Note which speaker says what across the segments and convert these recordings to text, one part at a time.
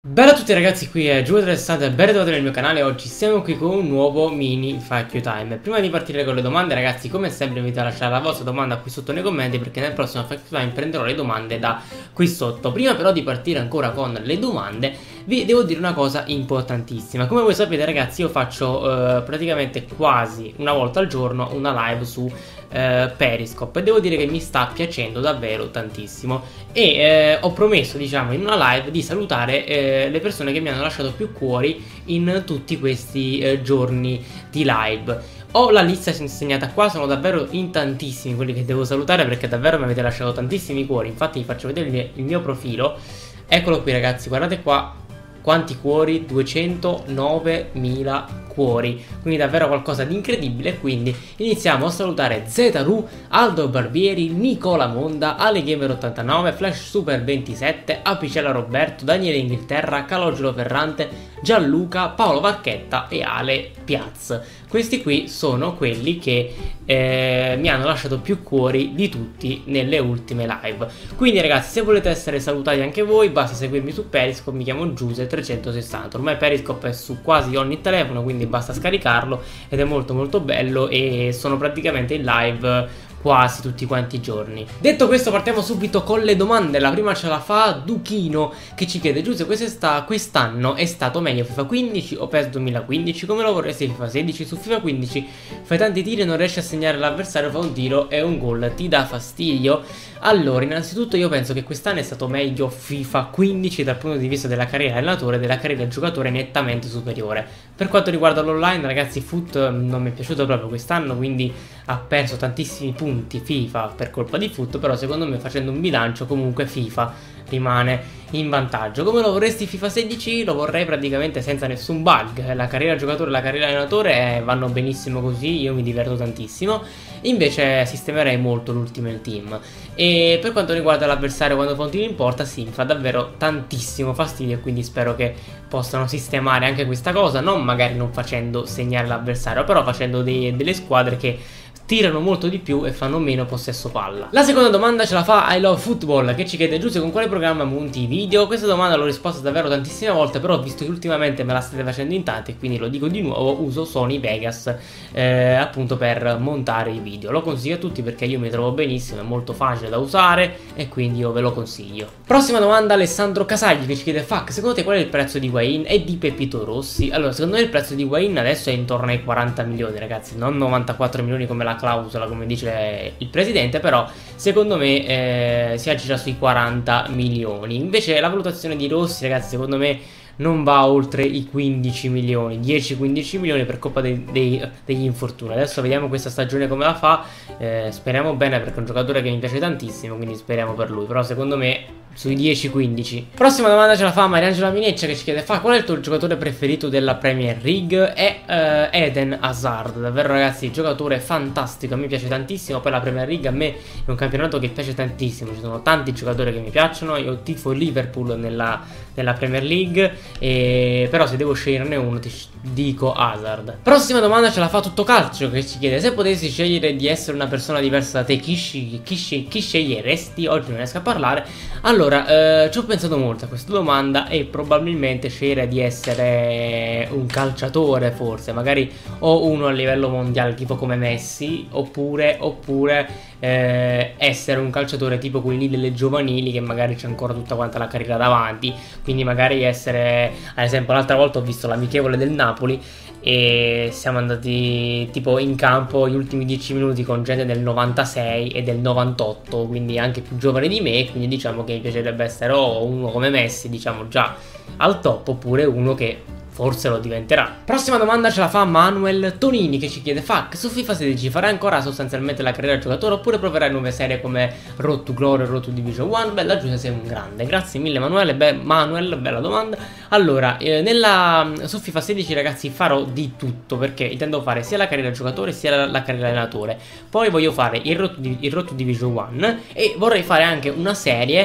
Speaker 1: Bella a tutti ragazzi, qui è Giulio360 e ben ritrovati nel mio canale. Oggi siamo qui con un nuovo mini FAQ Time. Prima di partire con le domande ragazzi, come sempre vi invito a lasciare la vostra domanda qui sotto nei commenti, perché nel prossimo FAQ Time prenderò le domande da qui sotto. Prima però di partire ancora con le domande vi devo dire una cosa importantissima. Come voi sapete ragazzi, io faccio praticamente quasi una volta al giorno una live su Periscope e devo dire che mi sta piacendo davvero tantissimo e ho promesso, diciamo, in una live di salutare le persone che mi hanno lasciato più cuori in tutti questi giorni di live. Ho la lista segnata qua, sono davvero in tantissimi quelli che devo salutare, perché davvero mi avete lasciato tantissimi cuori. Infatti vi faccio vedere il mio profilo. Eccolo qui ragazzi, guardate qua quanti cuori, 209.000 cuori, quindi davvero qualcosa di incredibile. Quindi iniziamo a salutare Zetaru, Aldo Barbieri, Nicola Monda, AleGamer89, Flash Super 27, Apicella Roberto, Daniele Inghilterra, Calogero Ferrante, Gianluca, Paolo Varchetta e Ale Piaz. Questi qui sono quelli che mi hanno lasciato più cuori di tutti nelle ultime live. Quindi ragazzi, se volete essere salutati anche voi, basta seguirmi su Periscope. Mi chiamo Giuse360. Ormai Periscope è su quasi ogni telefono, quindi basta scaricarlo ed è molto molto bello, e sono praticamente in live quasi tutti quanti i giorni. Detto questo, partiamo subito con le domande. La prima ce la fa Duchino, che ci chiede: Giuse, quest'anno è stato meglio FIFA 15 o PES 2015? Come lo vorresti FIFA 16? Su FIFA 15 fai tanti tiri e non riesci a segnare l'avversario, fa un tiro e un gol, ti dà fastidio? Allora, innanzitutto io penso che quest'anno è stato meglio FIFA 15 dal punto di vista della carriera allenatore e della carriera giocatore, nettamente superiore. Per quanto riguarda l'online ragazzi, Foot non mi è piaciuto proprio quest'anno, quindi ha perso tantissimi punti FIFA per colpa di Foot, però secondo me, facendo un bilancio, comunque FIFA rimane in vantaggio. Come lo vorresti FIFA 16? Lo vorrei praticamente senza nessun bug. La carriera giocatore e la carriera allenatore vanno benissimo così, io mi diverto tantissimo. Invece sistemerei molto l'Ultimate Team. E per quanto riguarda l'avversario quando fa un tiro in porta, sì, mi fa davvero tantissimo fastidio, e quindi spero che possano sistemare anche questa cosa, magari non facendo segnare l'avversario, però facendo delle squadre che tirano molto di più e fanno meno possesso palla. La seconda domanda ce la fa I Love Football, che ci chiede: Giuse, con quale programma monti i video? Questa domanda l'ho risposta davvero tantissime volte, però visto che ultimamente me la state facendo in tanti, quindi lo dico di nuovo, uso Sony Vegas appunto per montare i video. Lo consiglio a tutti perché io mi trovo benissimo, è molto facile da usare e quindi io ve lo consiglio. Prossima domanda, Alessandro Casagli, che ci chiede: Fuck, secondo te qual è il prezzo di Higuain e di Pepito Rossi? Allora, secondo me il prezzo di Higuain adesso è intorno ai 40 milioni ragazzi, non 94 milioni come la clausola, come dice il presidente, però secondo me si aggira sui 40 milioni. Invece la valutazione di Rossi ragazzi, secondo me non va oltre i 15 milioni, 10-15 milioni per colpa degli infortuni. Adesso vediamo questa stagione come la fa, speriamo bene, perché è un giocatore che mi piace tantissimo, quindi speriamo per lui, però secondo me sui 10-15. Prossima domanda ce la fa Mariangela Mineccia, che ci chiede: qual è il tuo giocatore preferito della Premier League? È Eden Hazard. Davvero ragazzi, giocatore fantastico, a me piace tantissimo. Poi la Premier League a me è un campionato che piace tantissimo, ci sono tanti giocatori che mi piacciono. Io tifo Liverpool nella Premier League, però se devo sceglierne uno ti dico Hazard. Prossima domanda ce la fa Tutto Calcio, che ci chiede: se potessi scegliere di essere una persona diversa da te, chi sceglieresti? Oggi non riesco a parlare. Allora, ci ho pensato molto a questa domanda e probabilmente sceglierei di essere un calciatore, forse, magari o uno a livello mondiale tipo come Messi, oppure essere un calciatore tipo quelli delle giovanili, che magari c'è ancora tutta quanta la carriera davanti, quindi magari essere, ad esempio l'altra volta ho visto l'amichevole del Napoli e siamo andati tipo in campo gli ultimi 10 minuti con gente del 96 e del 98, quindi anche più giovane di me, quindi diciamo che mi piacerebbe essere o uno come Messi, diciamo già al top, oppure uno che forse lo diventerà. Prossima domanda ce la fa Manuel Tonini, che ci chiede: Fuck, su FIFA 16 farai ancora sostanzialmente la carriera giocatore oppure proverai nuove serie come Road to Glory e Road to Division 1? Bella Giuse, sei un grande. Grazie mille Manuel, bella domanda. Allora, su FIFA 16 ragazzi farò di tutto, perché intendo fare sia la carriera giocatore sia la carriera allenatore. Poi voglio fare il Road to Division 1 e vorrei fare anche una serie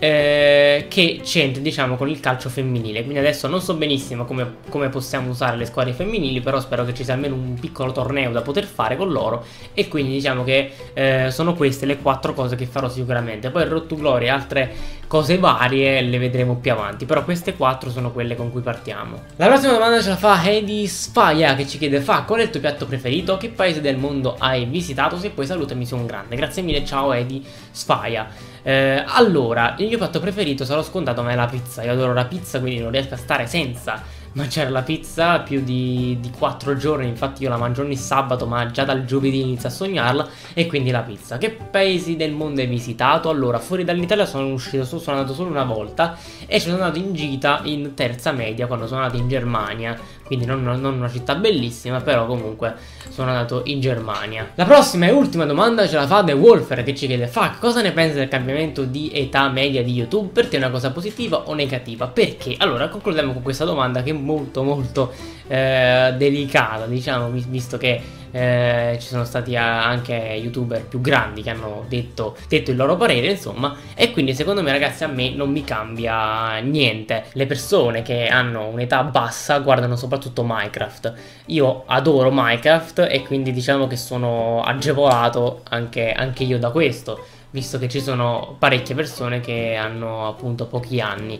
Speaker 1: che c'entri, diciamo, con il calcio femminile. Quindi adesso non so benissimo come possiamo usare le squadre femminili, però spero che ci sia almeno un piccolo torneo da poter fare con loro, e quindi diciamo che sono queste le 4 cose che farò sicuramente. Poi il Road to Glory e altre cose varie le vedremo più avanti, però queste 4 sono quelle con cui partiamo. La prossima domanda ce la fa Heidi Sfaia, che ci chiede: qual è il tuo piatto preferito? Che paese del mondo hai visitato? Se puoi salutami, sei un grande. Grazie mille, ciao Heidi Sfaia. Allora, il mio piatto preferito, sarò scontato, ma è la pizza. Io adoro la pizza, quindi non riesco a stare senza mangiare la pizza più di 4 giorni. Infatti io la mangio ogni sabato, ma già dal giovedì inizio a sognarla. E quindi la pizza. Che paesi del mondo hai visitato? Allora, fuori dall'Italia sono andato solo una volta, e ci sono andato in gita in terza media quando sono andato in Germania. Quindi non una città bellissima, però comunque sono andato in Germania. La prossima e ultima domanda ce la fa The Wolfer, che ci chiede: cosa ne pensi del cambiamento di età media di YouTube? Per te è una cosa positiva o negativa? Perché? Allora, concludiamo con questa domanda, che è molto delicata, diciamo, visto che ci sono stati anche youtuber più grandi che hanno detto il loro parere, insomma. E quindi secondo me, ragazzi, a me non mi cambia niente. Le persone che hanno un'età bassa guardano soprattutto Minecraft. Io adoro Minecraft, e quindi diciamo che sono agevolato anche io da questo, visto che ci sono parecchie persone che hanno appunto pochi anni.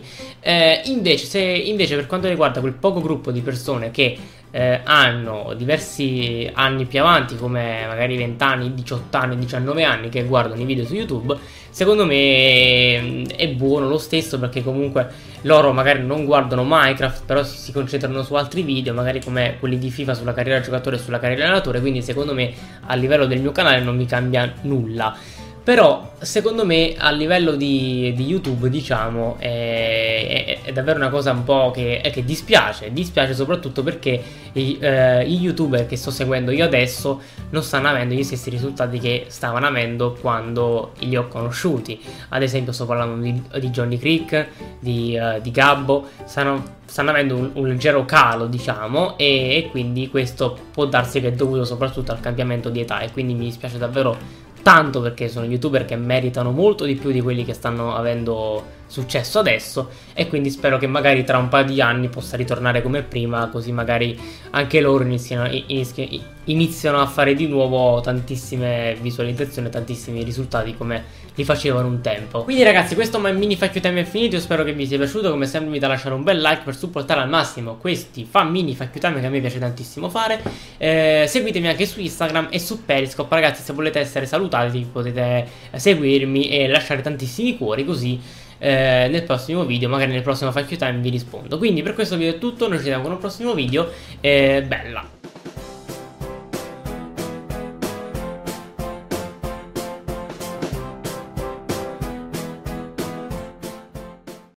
Speaker 1: Invece per quanto riguarda quel poco gruppo di persone che hanno diversi anni più avanti, come magari 20 anni, 18 anni, 19 anni, che guardano i video su YouTube, secondo me è buono lo stesso, perché comunque loro magari non guardano Minecraft, però si concentrano su altri video, magari come quelli di FIFA sulla carriera giocatore e sulla carriera allenatore. Quindi secondo me a livello del mio canale non mi cambia nulla. Però secondo me a livello di YouTube, diciamo, è davvero una cosa un po' che dispiace soprattutto perché i YouTuber che sto seguendo io adesso non stanno avendo gli stessi risultati che stavano avendo quando li ho conosciuti. Ad esempio sto parlando di Johnny Creek, di Gabbo. Stanno avendo un leggero calo, diciamo, e quindi questo può darsi che è dovuto soprattutto al cambiamento di età, e quindi mi dispiace davvero tanto, perché sono youtuber che meritano molto di più di quelli che stanno avendo successo adesso, e quindi spero che magari tra un paio di anni possa ritornare come prima, così magari anche loro iniziano a fare di nuovo tantissime visualizzazioni, tantissimi risultati come li facevano un tempo. Quindi ragazzi, questo mini FAQ Time è finito. Io spero che vi sia piaciuto. Come sempre vi invito a lasciare un bel like per supportare al massimo questi mini FAQ Time, che a me piace tantissimo fare. Seguitemi anche su Instagram e su Periscope, ragazzi. Se volete essere salutati potete seguirmi e lasciare tantissimi cuori, così nel prossimo video, magari nel prossimo FAQ Time, vi rispondo. Quindi per questo video è tutto. Noi ci vediamo con un prossimo video. Bella!